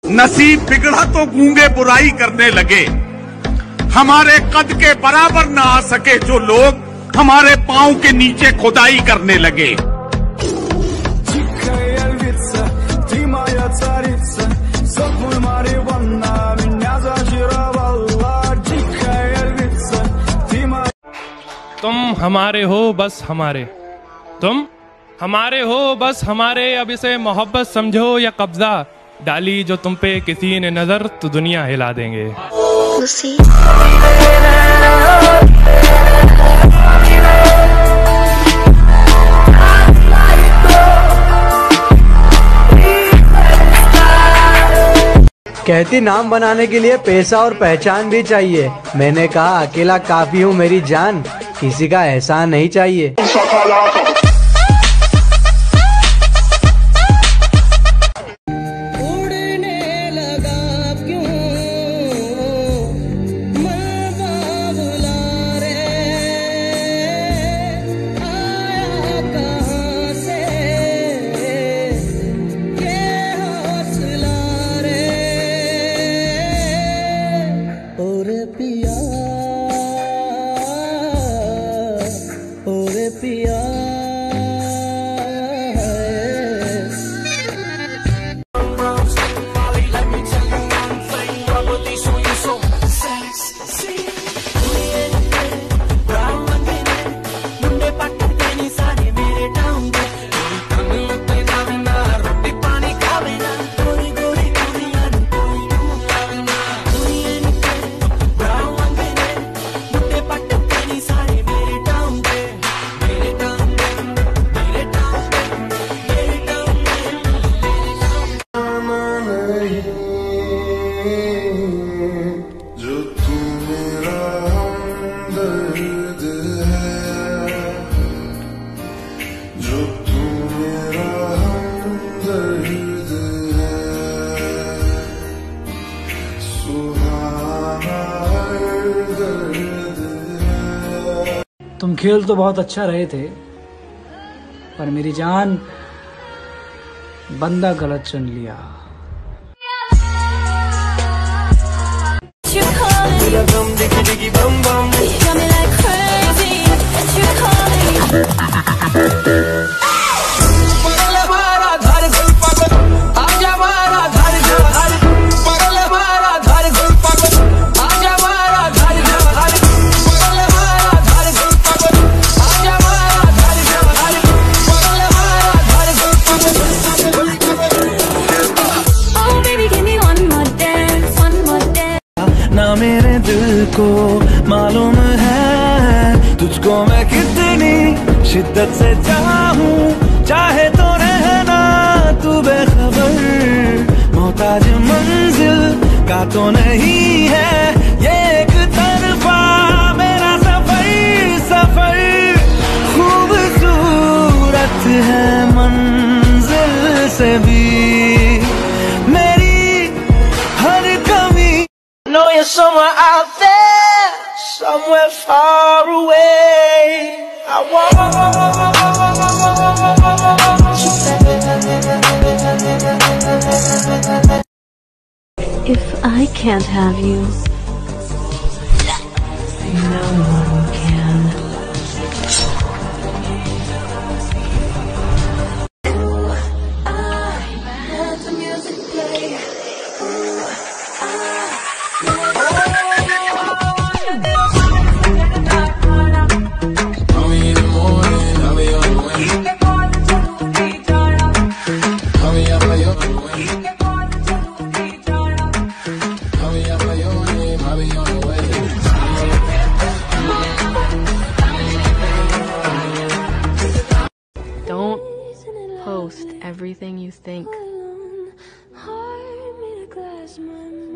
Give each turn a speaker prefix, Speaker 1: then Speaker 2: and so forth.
Speaker 1: नसीब बिगड़ा तो गूंगे बुराई करने लगे। हमारे कद के बराबर ना आ सके जो लोग, हमारे पांव के नीचे खुदाई करने लगे।
Speaker 2: तुम हमारे हो बस हमारे, तुम हमारे हो बस हमारे। अब इसे मोहब्बत समझो या कब्जा, डाली जो तुम पे किसी ने नजर तो दुनिया हिला देंगे।
Speaker 3: कहती नाम बनाने के लिए पैसा और पहचान भी चाहिए। मैंने कहा अकेला काफी हूँ मेरी जान, किसी का एहसान नहीं चाहिए।
Speaker 4: तुम खेल तो बहुत अच्छा रहे थे, पर मेरी जान बंदा गलत चुन लिया।
Speaker 5: ना मेरे दिल को मालूम है तुझको मैं कितनी शिद्दत से चाहूं, चाहे तो रहना तू बेखबर। मोहताज मंजिल का तो नहीं है ये एक तरफा मेरा सफर, सफर खूबसूरत है मंजिल से भी मेरी हर कमी। Know you're somewhere out there, somewhere far away. I
Speaker 6: If I can't have you, no one can. Don't post everything you think.